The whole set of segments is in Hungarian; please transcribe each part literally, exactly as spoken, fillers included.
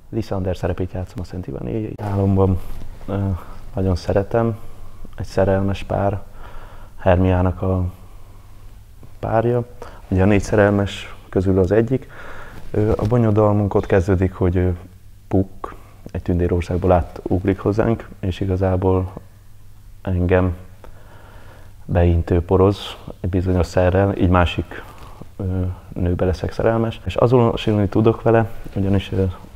Lysander szerepét játszom a Szent Iván álomban. Nagyon szeretem. Egy szerelmes pár, Hermiának a párja. Ugye a négy szerelmes közül az egyik. A bonyodalmunk ott kezdődik, hogy Puck egy tündérországból átugrik hozzánk, és igazából engem beintő poroz egy bizonyos szerrel, így másik nőbe leszek szerelmes. És azonosulni tudok vele, ugyanis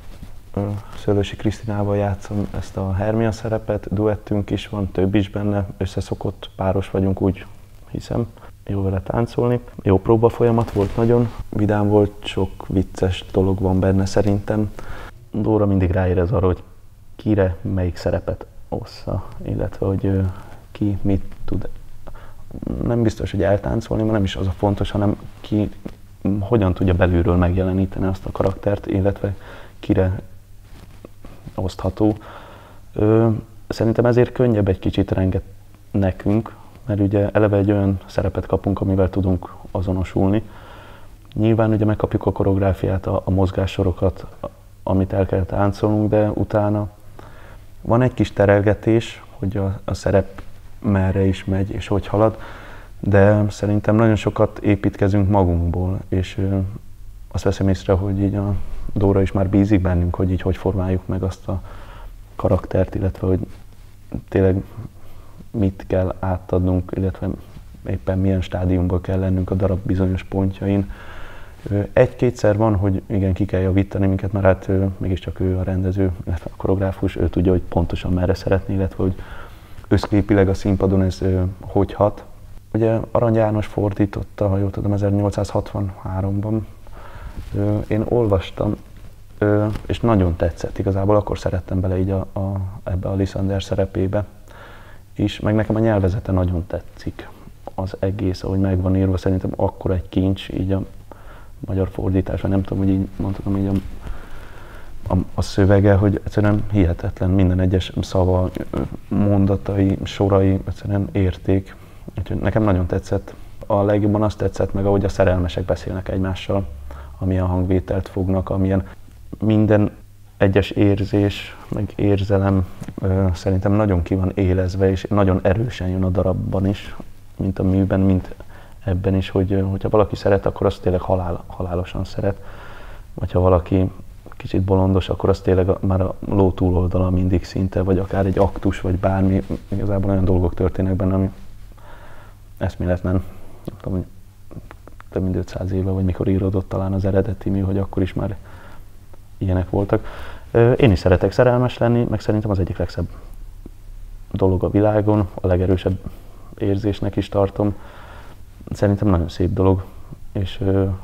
Szőlősi Krisztinával játszom ezt a Hermia szerepet, duettünk is van, több is benne, összeszokott páros vagyunk, úgy hiszem. Jó vele táncolni. Jó próba folyamat volt, nagyon vidám volt, sok vicces dolog van benne szerintem. Dóra mindig ráérez arra, hogy kire melyik szerepet ossza, illetve hogy ki mit tud. Nem biztos, hogy eltáncolni, mert nem is az a fontos, hanem ki hogyan tudja belülről megjeleníteni azt a karaktert, illetve kire osztható. Szerintem ezért könnyebb egy kicsit renget nekünk, mert ugye eleve egy olyan szerepet kapunk, amivel tudunk azonosulni. Nyilván ugye megkapjuk a koreográfiát, a, a mozgássorokat, amit el kell táncolnunk, de utána van egy kis terelgetés, hogy a, a szerep merre is megy és hogy halad, de szerintem nagyon sokat építkezünk magunkból, és ö, azt veszem észre, hogy így a Dóra is már bízik bennünk, hogy így hogy formáljuk meg azt a karaktert, illetve hogy tényleg mit kell átadnunk, illetve éppen milyen stádiumban kell lennünk a darab bizonyos pontjain. Egy-kétszer van, hogy igen, ki kell javítani minket, mert hát ő, mégiscsak ő a rendező, illetve a koreográfus, ő tudja, hogy pontosan merre szeretné, illetve hogy összképileg a színpadon ez hogy hat. Ugye Arany János fordította, ha jól tudom, ezernyolcszázhatvanháromban. Én olvastam, és nagyon tetszett. Igazából akkor szerettem bele így a, a, ebbe a Lysander szerepébe is, meg nekem a nyelvezete nagyon tetszik. Az egész, ahogy meg van írva, szerintem akkor egy kincs, így a magyar fordítás, vagy nem tudom, hogy így mondhatom, így a, a, a szövege, hogy egyszerűen hihetetlen, minden egyes szava, mondatai, sorai, egyszerűen érték. Úgyhogy nekem nagyon tetszett. A legjobban azt tetszett meg, ahogy a szerelmesek beszélnek egymással, amilyen hangvételt fognak, amilyen minden egyes érzés, meg érzelem ö, szerintem nagyon ki van élezve, és nagyon erősen jön a darabban is, mint a műben, mint ebben is, hogy hogyha valaki szeret, akkor azt tényleg halál, halálosan szeret. Vagy ha valaki kicsit bolondos, akkor az tényleg már a ló túloldala mindig szinte, vagy akár egy aktus, vagy bármi. Igazából olyan dolgok történnek benne, ami eszméletlen, nem tudom, hogy több mint ötszáz éve, vagy mikor íródott talán az eredeti mű, hogy akkor is már ilyenek voltak. Én is szeretek szerelmes lenni, meg szerintem az egyik legszebb dolog a világon, a legerősebb érzésnek is tartom. Szerintem nagyon szép dolog, és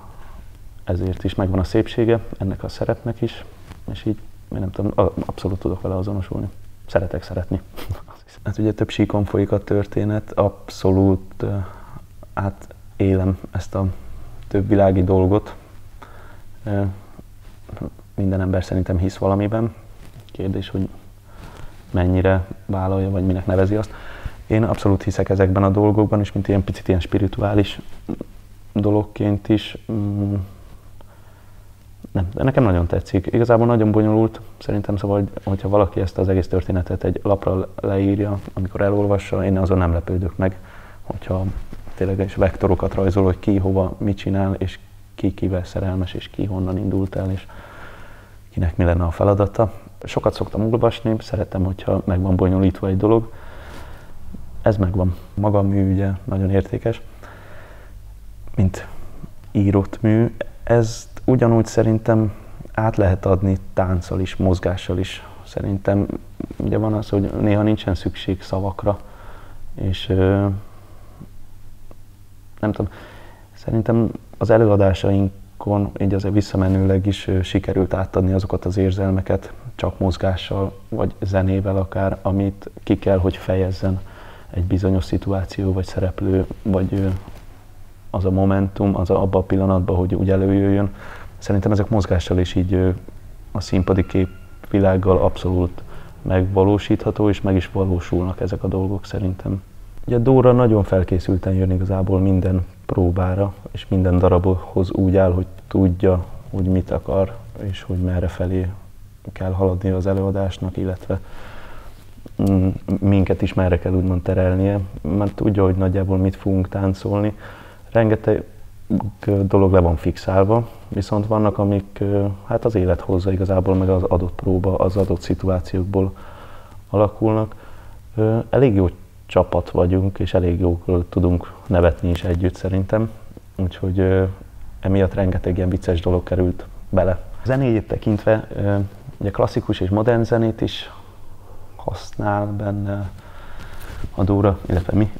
ezért is megvan a szépsége ennek a szerepnek is, és így, én nem tudom, abszolút tudok vele azonosulni. Szeretek szeretni. Hát ugye több síkon folyik a történet, abszolút átélem ezt a több világi dolgot. Minden ember szerintem hisz valamiben. Kérdés, hogy mennyire vállalja, vagy minek nevezi azt. Én abszolút hiszek ezekben a dolgokban, és mint ilyen picit ilyen spirituális dologként is. Nem, de nekem nagyon tetszik. Igazából nagyon bonyolult, szerintem, szóval, hogyha valaki ezt az egész történetet egy lapra leírja, amikor elolvassa, én azon nem lepődök meg, hogyha tényleg is vektorokat rajzol, hogy ki hova mit csinál, és ki kivel szerelmes, és ki honnan indult el, és kinek mi lenne a feladata. Sokat szoktam olvasni, szeretem, hogyha meg van bonyolítva egy dolog. Ez megvan. Maga a mű ugye nagyon értékes, mint írott mű. Ezt ugyanúgy szerintem át lehet adni tánccal is, mozgással is. Szerintem ugye van az, hogy néha nincsen szükség szavakra, és nem tudom, szerintem az előadásainkon így azért visszamenőleg is sikerült átadni azokat az érzelmeket, csak mozgással, vagy zenével akár, amit ki kell, hogy fejezzen egy bizonyos szituáció, vagy szereplő, vagy az a momentum, az a, abban a pillanatban, hogy úgy előjöjjön. Szerintem ezek mozgással is így a színpadi képvilággal abszolút megvalósítható, és meg is valósulnak ezek a dolgok szerintem. Ugye Dóra nagyon felkészülten jön igazából minden próbára, és minden darabhoz úgy áll, hogy tudja, hogy mit akar, és hogy merre felé kell haladni az előadásnak, illetve minket is merre kell úgymond terelnie, mert tudja, hogy nagyjából mit fogunk táncolni. Rengeteg dolog le van fixálva, viszont vannak, amik hát az élet hozza igazából, meg az adott próba, az adott szituációkból alakulnak. Elég jó csapat vagyunk, és elég jókról tudunk nevetni is együtt szerintem, úgyhogy emiatt rengeteg ilyen vicces dolog került bele. A zenéjét tekintve ugye klasszikus és modern zenét is használ benne a Dóra, illetve mi,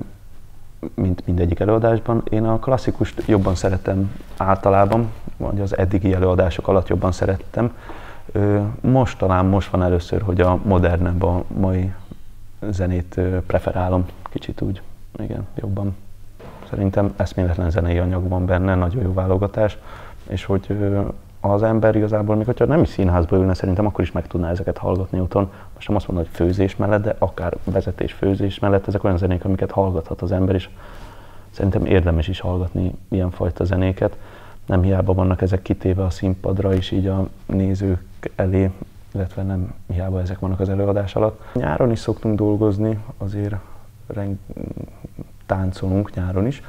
mint mindegyik előadásban. Én a klasszikust jobban szeretem általában, vagy az eddigi előadások alatt jobban szerettem. Most talán most van először, hogy a modernebb, a mai zenét preferálom, kicsit úgy, igen, jobban. Szerintem eszméletlen zenei anyag van benne, nagyon jó válogatás, és hogy az ember igazából, még hogyha nem is színházba ülne, szerintem akkor is meg tudná ezeket hallgatni otthon. Most nem azt mondom, hogy főzés mellett, de akár vezetés, főzés mellett, ezek olyan zenék, amiket hallgathat az ember is. Szerintem érdemes is hallgatni ilyenfajta zenéket. Nem hiába vannak ezek kitéve a színpadra is így a nézők elé, illetve nem hiába ezek vannak az előadás alatt. Nyáron is szoktunk dolgozni, azért reng... táncolunk nyáron is.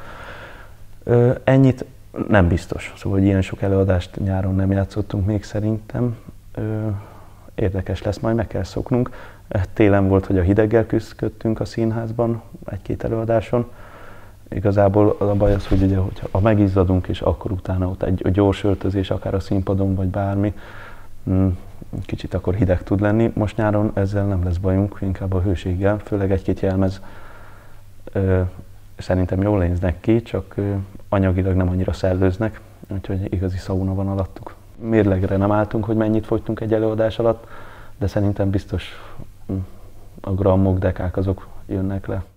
Ennyit nem biztos, szóval hogy ilyen sok előadást nyáron nem játszottunk még szerintem. Érdekes lesz, majd meg kell szoknunk. Télen volt, hogy a hideggel küzdöttünk a színházban egy-két előadáson. Igazából a baj az, hogy ugye, ha megizzadunk, és akkor utána ott egy gyors öltözés, akár a színpadon, vagy bármi, kicsit akkor hideg tud lenni. Most nyáron ezzel nem lesz bajunk, inkább a hőséggel, főleg egy-két jelmez szerintem jól néznek ki, csak anyagilag nem annyira szellőznek, úgyhogy igazi szauna van alattuk. Mérlegre nem álltunk, hogy mennyit fogytunk egy előadás alatt, de szerintem biztos a grammok, dekák azok jönnek le.